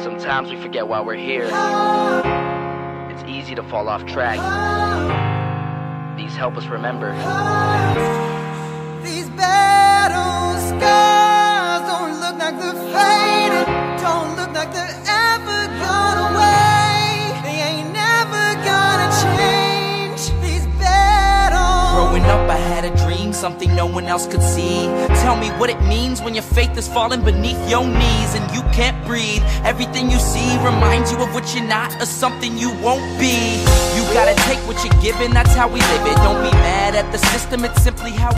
Sometimes we forget why we're here. It's easy to fall off track. These help us remember. These battle scars don't look like they're faded, don't look like they're ever gone away. They ain't never gonna change. These battles. Growing up I had a dream, something no one else could see. Tell me what it means when your faith is falling beneath your knees and you can't breathe. Everything you see reminds you of what you're not or something you won't be. You gotta take what you're given, that's how we live it. Don't be mad at the system, it's simply how